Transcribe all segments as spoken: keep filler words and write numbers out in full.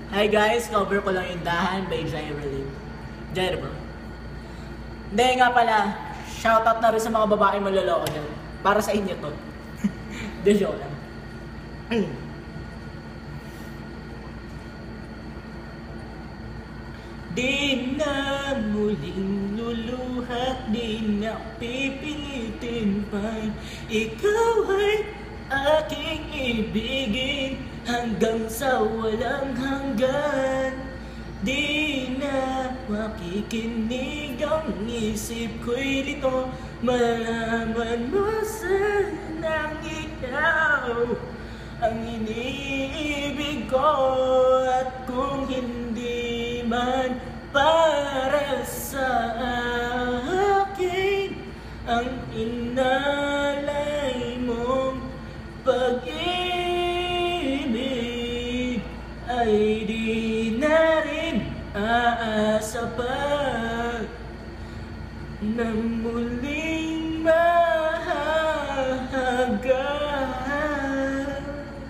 Hi guys, cover ko lang yung Dahan by Jyrelyn. Jyrelyn. Hindi nga pala, shoutout na rin sa mga babaeng maloloko dyan. Para sa inyo to. De joke lang. Di na muling luluhat, di na pipilitin pa. Ikaw ay aking ibigin hanggang sa walang hanggan. Di na makikinig ang isip ko'y lito. Malaman mo sanang ikaw ang iniibig ko. At kung hindi man para sa akin ang inalay mong pag-ibig, ay di na rin aasa pa na muling mahahagan.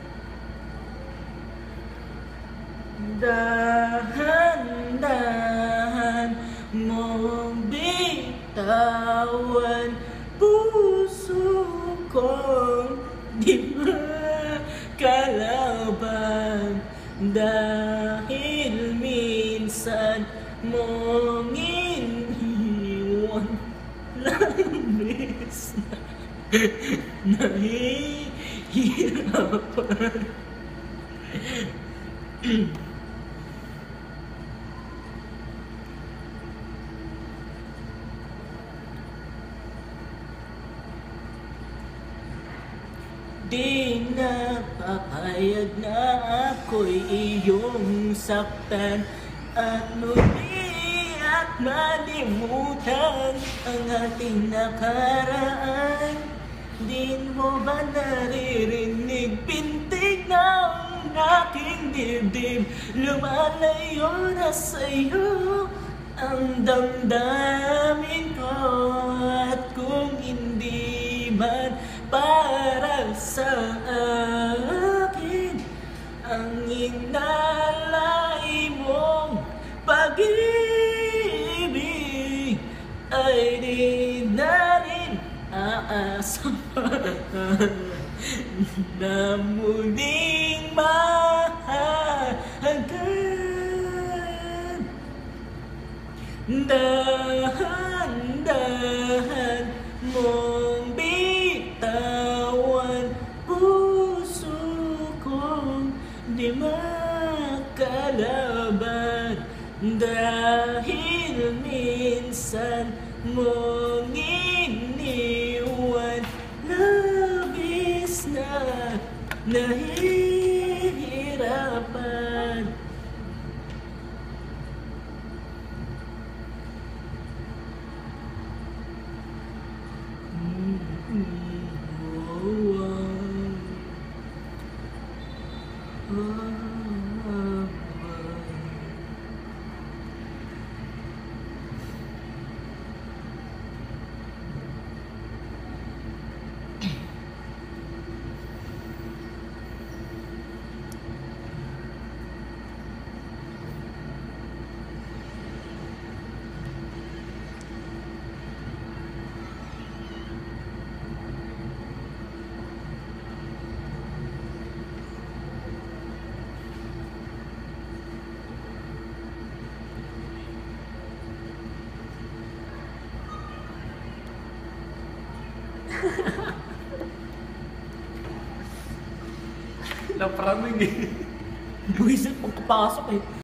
Dahan-dahan mong bitawan puso kong di makalaban. Dahil minsan mong iniwan, labis na nahihirapan. Di na papayag na ako'y iyong saktan at muli at malimutan ang ating nakaraan. Di mo ba naririnig pintig ng aking dibdib? Lumalayo na sa'yo ang damdamin ko. At kung hindi man para sa akin ang inalay mong pag-ibig, ay di na rin aasa pa na muling mahahagan. Dahan-dahan mong bitawan puso kong di makalaban. Dahil minsan mong iniwan, labis na nahihirapan. Napraming eh. Buwisit pagkapasok eh.